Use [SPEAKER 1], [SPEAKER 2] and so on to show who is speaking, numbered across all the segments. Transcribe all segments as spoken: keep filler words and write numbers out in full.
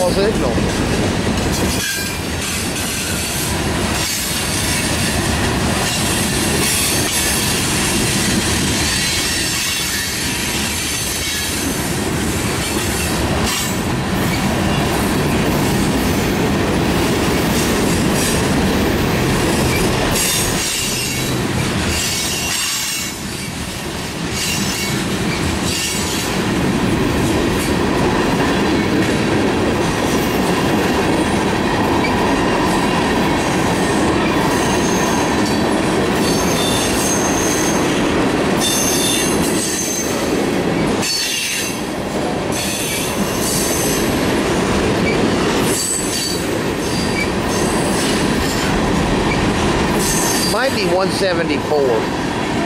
[SPEAKER 1] outlaw signal. Might be one seventy-four.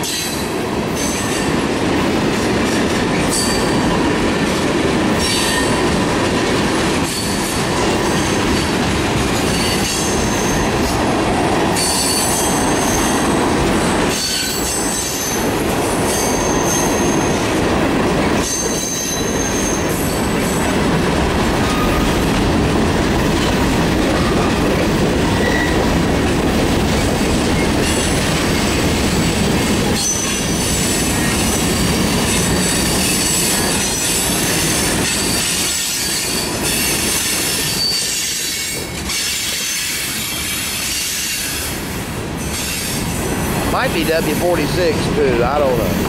[SPEAKER 1] Might be W forty-six too, I don't know.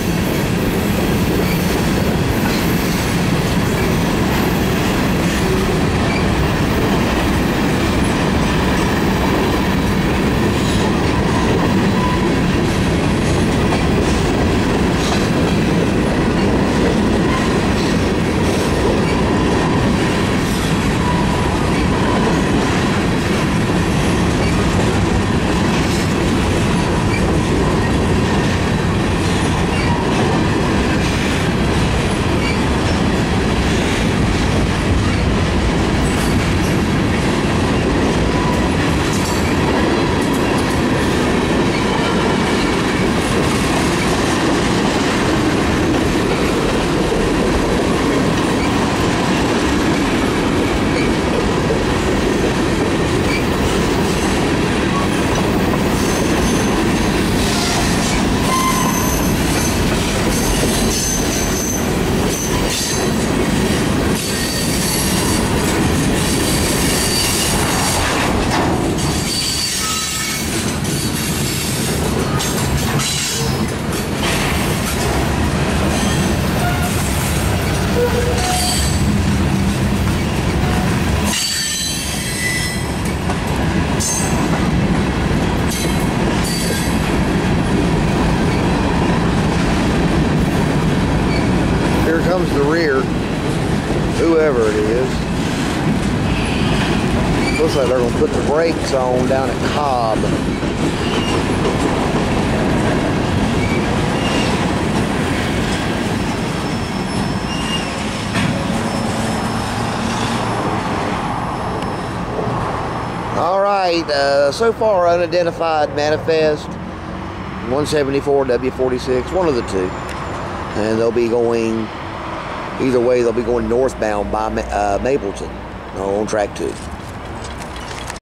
[SPEAKER 1] Comes the rear, whoever it is. Looks like they're going to put the brakes on down at Cobb. All right, uh, so far unidentified manifest, one seventy-four W forty-six, one of the two. And they'll be going Either way, they'll be going northbound by uh, Mableton on track two.